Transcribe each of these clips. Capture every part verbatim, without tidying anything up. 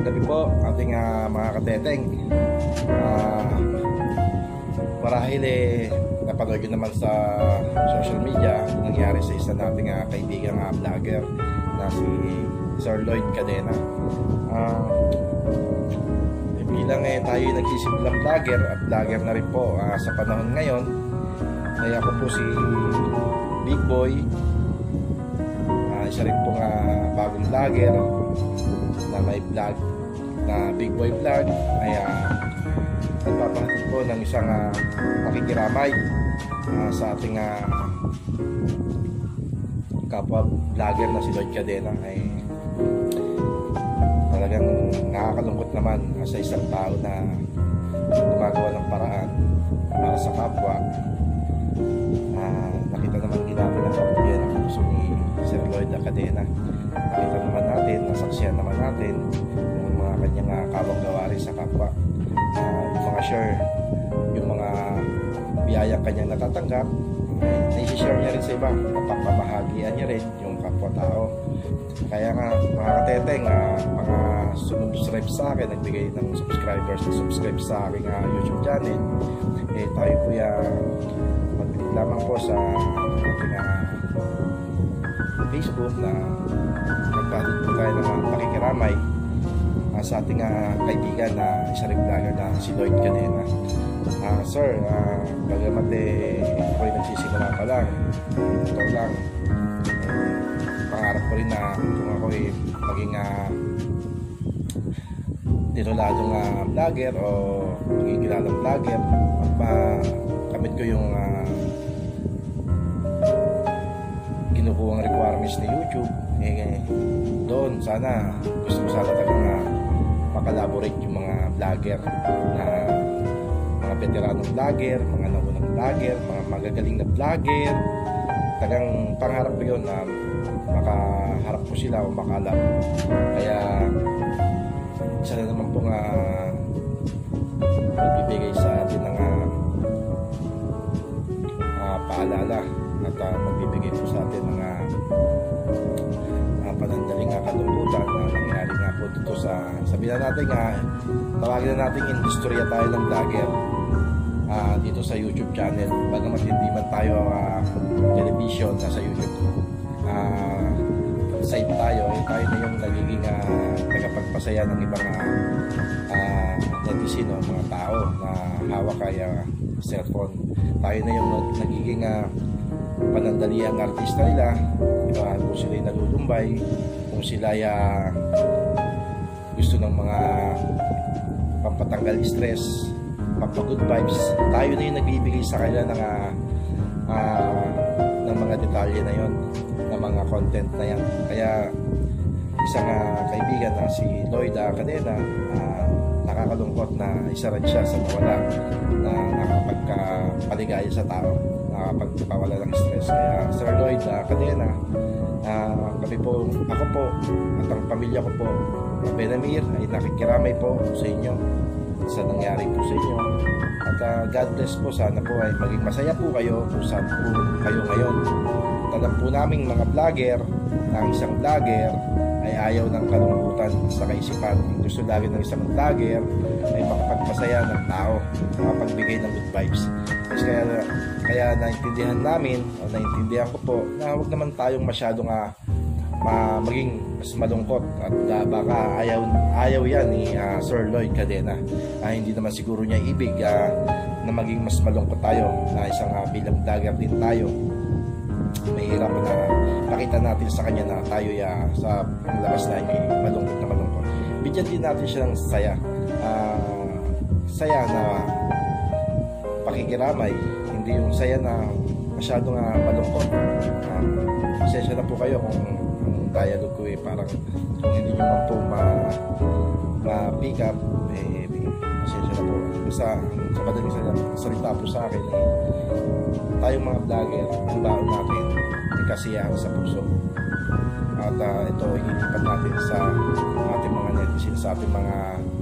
gabi po ating uh, mga kateteng. uh, Marahil eh napanood nyo naman sa social media nangyari sa isa nating uh, kaibigang uh, vlogger na si Sir Lloyd Cadena. uh, eh, Bilang eh tayo nagsisimpulang vlogger at vlogger na rin po uh, sa panahon ngayon, ay ako po si Big Boy, uh, isa rin pong uh, bagong vlogger na may vlog na Big Boy Vlog, ay uh, nagpapahatid po ng isang uh, pakikiramay uh, sa ating uh, kapwa vlogger na si Lloyd Cadena. Ay talagang nakakalungkot naman uh, sa isang tao na gumagawa ng paraan para sa kapwa. Uh, nakita naman ginamit ng kapulian ang puso ni Sir Lloyd Cadena. Nakita naman natin, nasaksiyan naman natin yung mga kanyang uh, kawang gawarin sa kapwa. Uh, yung mga share, yung mga biyayang kanyang natatanggap, eh, naisishare niya rin sa iba, napapamahagian niya rin yung kapwa-tao. Kaya nga mga kateteng, uh, mga subscribe sa akin, nagbigay ng subscribers na subscribe sa aking uh, YouTube channel, eh tayo po yung mag-click lamang po sa ating uh, Facebook na magpatid po tayo ng uh, pakikiramay uh, sa ating uh, kaibigan na uh, isa rin vlogger na si Lloyd Cadena. Uh, sir, uh, bagamat eh ako'y nagsisimula pa lang, ito lang, eh, pangarap ko rin na kung ako'y maging uh, tituladong uh, vlogger o maging kilalang vlogger, magpakamit ko yung uh, kinukuhang requirements ni YouTube. Eh, doon sana gusto ko sana talagang uh, makalaborate yung mga vlogger na mga veteranong vlogger, mga naunang vlogger, mga magagaling na vlogger. Talagang pangarap ko yun na makaharap ko sila o makalap. Kaya isa na naman pong uh, magbibigay sa atin ng uh, uh, paalala at uh, magbibigay po sa atin ng uh, uh, panandaling uh, kalungkutan na nangyari nga po dito sa, sabihin na natin nga, uh, tawagin na natin industriya tayo ng vlogger uh, dito sa YouTube channel. Bagamat hindi man tayo uh, television, nasa YouTube uh, site tayo, eh, tayo na yung nagiging uh, tagapagpasaya ng ibang uh, uh, netizen o mga tao na hawak kaya uh, cellphone. Tayo na yung nagiging uh, panandali ang artista nila, diba? Kung sila yung nalulumbay, kung sila ay uh, gusto ng mga pampatanggal stress, pampagood vibes, tayo na yung nagbibigay sa kanila ng uh, uh, ng mga detalye na yon, ng mga content na yan. Kaya isang uh, kaibigan na si Lloyd Cadena, uh, nakakalungkot na isa rin siya sa nawala na nakapagpaligaya sa tao, nakapagpawala ng stress. Kaya Sir Lloyd Cadena, uh, kami po, ako po at ang pamilya ko po, Benamir, ay nakikiramay po sa inyo sa nangyari po sa inyo. At uh, God bless po, sana po ay maging masaya po kayo kung saan po kayo ngayon. Alam po naming mga vlogger na ang isang vlogger ay ayaw ng kalungkutan sa kaisipan. Ang gusto lagi ng isang vlogger ay makapagpasaya ng tao, makapagbigay ng good vibes. Kasi kaya, kaya naintindihan namin o naintindihan ko po na huwag naman tayong masyadong uh, ma maging mas malungkot at uh, baka ayaw, ayaw yan ni uh, Sir Lloyd Cadena. Uh, hindi naman siguro niya ibig uh, na maging mas malungkot tayo na isang uh, bilang vlogger din tayo. Mahirap na pakita natin sa kanya na tayo ya, sa labas na ay malungkot na malungkot. Bigyan din natin siya ng saya, uh, saya na pakikiramay, hindi yung saya na masyadong uh, malungkot. Uh, pasensya na po kayo kung ang dialogue ko eh parang kung hindi nyo man po ma, ma pick up, eh, pasensya na po. Basta sa madaling salita po sa akin eh, tayong mga vlogger, ang baon natin ay kasiyahan sa puso. At uh, ito hinipan natin sa ating mga netizens, sa ating mga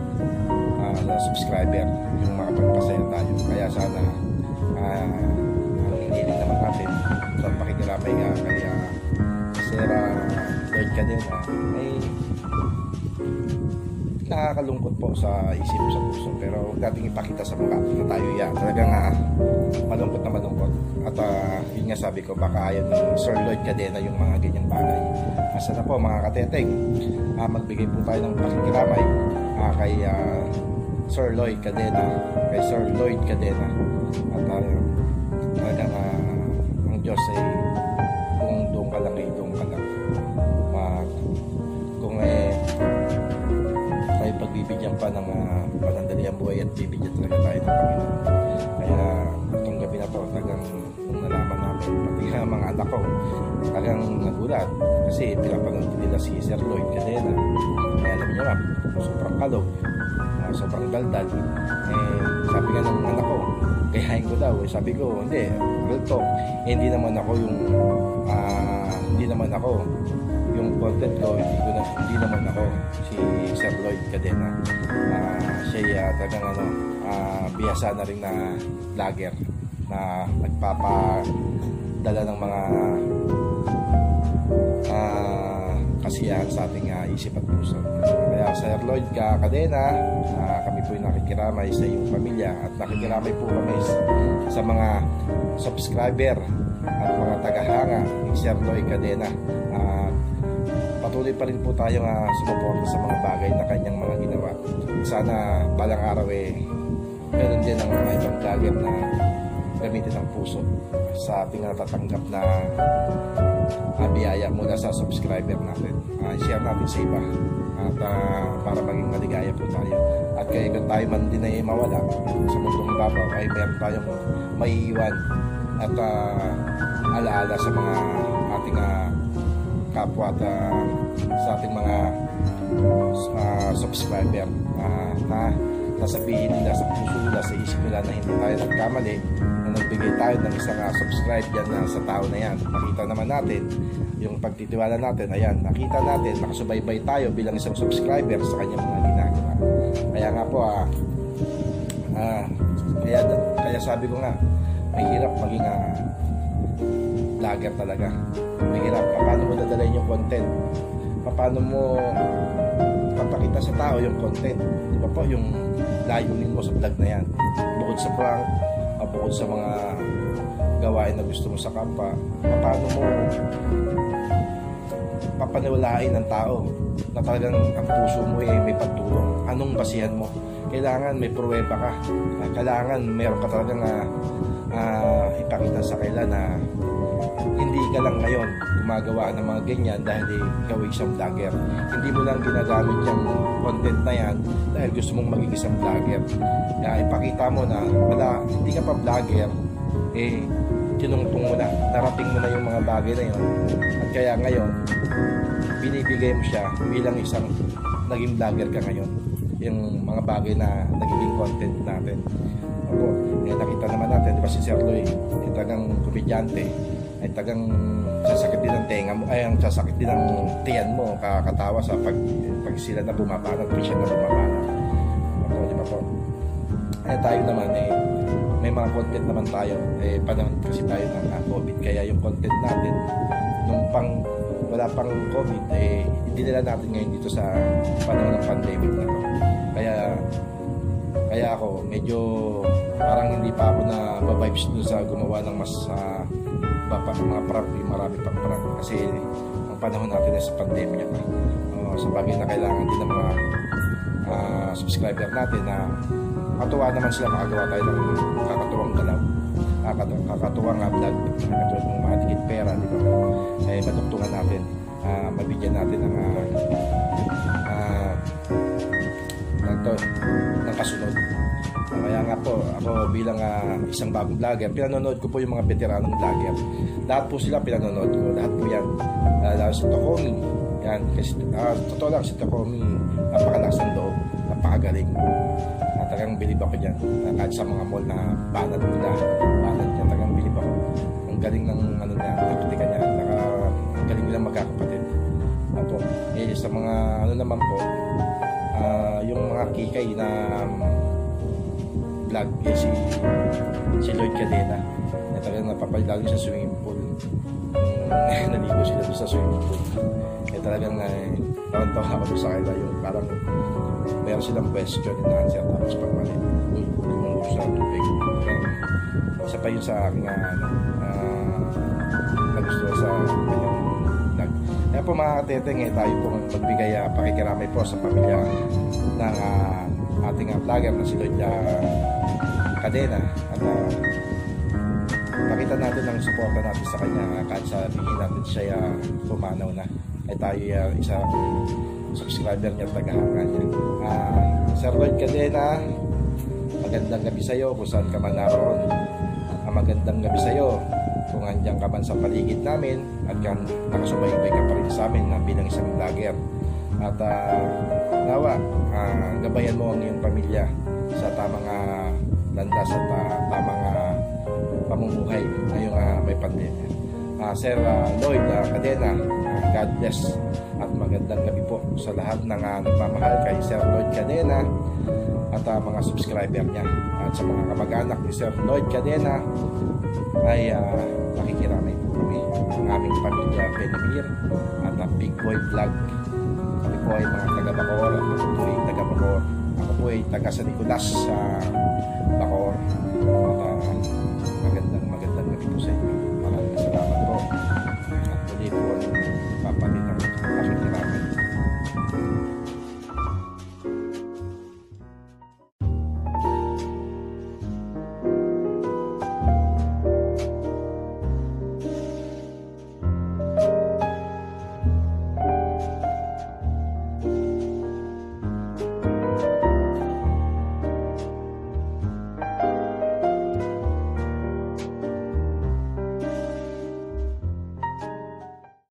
uh, subscriber, yung makapagpasaya tayo. Kaya sana uh, ang hiniling naman natin sa pakikiramay nga kaya Sir uh, Lloyd Cadena ay nakakalungkot po sa isip, sa puso, pero huwag nating ipakita sa mukha na tayo yan. Talagang uh, malungkot na malungkot. At uh, yun nga sabi ko, baka ayaw ng Sir Lloyd Cadena yung mga ganyang bagay. Asa na po mga kateteng, uh, magbigay po tayo ng pakikiramay uh, kay uh, Sir Lloyd Cadena, kay Sir Lloyd Cadena. At uh, talagang uh, ang Diyos ay kung doon ka lang ay doon ka lang. Uh, kung eh tayo pagbibigyan pa ng uh, panandaliang buhay at bibigyan talaga tayo ng Panginoon. Kaya itong gabi na to, talagang nung nalaman namin, pati nga mga anak ko, talagang nagulat kasi pinapanood nila si Sir Lloyd Cadena. Kaya alam niyo nga, sobrang kalog, uh, sobrang daldal. Eh, sabi nga ng anak ko, gayahin ko daw. Eh, sabi ko, hindi, real talk, eh, hindi naman ako yung uh, hindi naman ako yung content ko, hindi ko na, hindi naman ako si Sir Lloyd Cadena. Uh, siya uh, talagang ano, uh, biyasa na rin na vlogger na nagpapadala ng mga uh, kasiyahan sa ating uh, isip at puso. Kaya Sir Lloyd Cadena, uh, kami po yung nakikiramay sa iyong pamilya at nakikiramay po kami sa mga subscriber at mga tagahanga ni Sir Lloyd Cadena. Uh, patuloy pa rin po tayong uh, sumuporta sa mga bagay na kanyang mga ginawa. Sana balang araw eh meron din ang mga ibang vlogger na gamitin ang puso sa ating natatanggap na uh, biyaya mula sa subscriber natin. Uh, share natin sa iba at uh, para maging maligaya po tayo. At kaya kung tayo man din ay mawala sa mundong babaw ay meron tayong maiiwan at uh, alaala sa mga ating uh, kapwa at uh, sa ating mga uh, subscriber uh, na nasabihin nila sa puso nila, sa isip nila na hindi tayo nagkamali, na nagbigay tayo ng isang uh, subscribe dyan uh, sa tao na yan. Nakita naman natin yung pagtitiwala natin, ayan, nakita natin, nakasubaybay tayo bilang isang subscriber sa kanyang mga ginagawa. Kaya nga po ah, uh, kaya, kaya sabi ko nga, mahirap maging uh, vlogger talaga. Mahirap. Paano mo dadalhin yung content? Paano mo papakita sa tao yung content? Di ba po yung layunin mo sa vlog na yan? Bukod sa prank, uh, bukod sa mga gawain na gusto mo sa kampa, paano mo papaniwalain ng tao na talagang ang puso mo ay may pagtulong? Anong basihan mo? Kailangan may pruweba ka. Uh, kailangan meron ka talagang uh, uh, ipakita sa kanila na hindi ka lang ngayon gumagawa ng mga ganyan dahil ikaw ay isang vlogger. Hindi mo lang ginagamit yung content na yan dahil gusto mong maging isang vlogger. Kaya ipakita mo na wala, hindi ka pa vlogger, eh tinungtong mo na, narating mo na yung mga bagay na yun. At kaya ngayon, binibigay mo siya bilang isang naging vlogger ka ngayon. Yung mga bagay na nagiging content natin. Opo, eh, nakita naman natin, di ba si Sir Lloyd, eh, tagang komedyante, ay tagang sasakit din ng tenga mo, ay ang sasakit din ng tiyan mo, kakatawa sa pag, pag sila na bumabanat, pag siya na bumabanat. Opo, di ba po? Eh tayo naman eh, may mga content naman tayo, eh panahon kasi tayo ng uh, COVID, kaya yung content natin, nung pang, wala pang COVID, eh hindi nila natin ngayon dito sa panahon ng pandemic na to. Kaya, kaya ako, medyo parang hindi pa ako na ba-vibes dun sa gumawa ng mas uh, pa, mga prank, marami pang prank kasi ang panahon natin ay sa pandemya pa. Uh, sa bagay na kailangan din ng mga uh, subscriber natin na katuwa naman sila, makagawa tayo ng kakatuwang galaw, kakatuwang, kakatuwang uh, vlog, kakatuwang ng mga tikit pera, di ba? Eh, matugtungan natin, uh, mabigyan natin ng uh, uh, ng, to, ng kasunod. Kaya nga po, ako bilang uh, isang bagong vlogger, pinanonood ko po yung mga veteranong vlogger. Lahat po sila pinanonood ko, lahat po yan. Uh, lalo si Tokomi, yan. Kasi, uh, totoo lang, si Tokomi, napakalakas ng loob, napakagaling. Uh, talagang bilib ako dyan. Uh, kahit sa mga mall na banat nila, banat niya, talagang bilib ako. Ang galing ng ano niya, taktika niya, naka, ang galing nilang magkakapatid. Uh, po. Eh, sa mga ano naman po, uh, yung mga kikay na um, vlog eh, si si Lloyd Cadena na talagang napapalilalim sa swimming pool. Um, naligo sila doon sa swimming pool. Eh talagang eh, tawan-tawa ako sa kanila yung parang meron silang question and answer, tapos pag mali, huli mo sa tubig. Isa pa yun sa aking uh, ano, uh, nagustuhan sa kanyang vlog. Kaya po mga kateteng, eh, tayo po magbigay uh, pakikiramay po sa pamilya ng uh, ating uh, vlogger na si Lloyd uh, Cadena. At uh, pakita natin ang suporta natin sa kanya uh, kahit sabihin natin siya uh, pumanaw na, ay tayo uh, isa subscriber niya at tagahanga niya. uh, Sir Lloyd Cadena, magandang gabi sa iyo kung saan ka man naroon. uh, magandang gabi sa iyo kung andyan ka man sa paligid namin at kan nakasubaybay ka pa rin sa amin na bilang isang vlogger. At uh, nawa uh, gabayan mo ang iyong pamilya sa tamang uh, landas at uh, tamang uh, pamumuhay ngayong uh, may pandemya. uh, Sir uh, Lloyd uh, Cadena, uh, God bless at magandang gabi po sa lahat ng uh, nagmamahal kay Sir Lloyd Cadena at uh, mga subscriber niya, at sa mga kamag-anak ni Sir Lloyd Cadena ay uh, nakikiramay po kami ang aming pamilya Benamir at uh, Big Boy Vlog. Kami po ay mga taga Bacoor at ako po ay taga Bacoor. Ako po ay taga San Nicolas sa uh, Bacoor.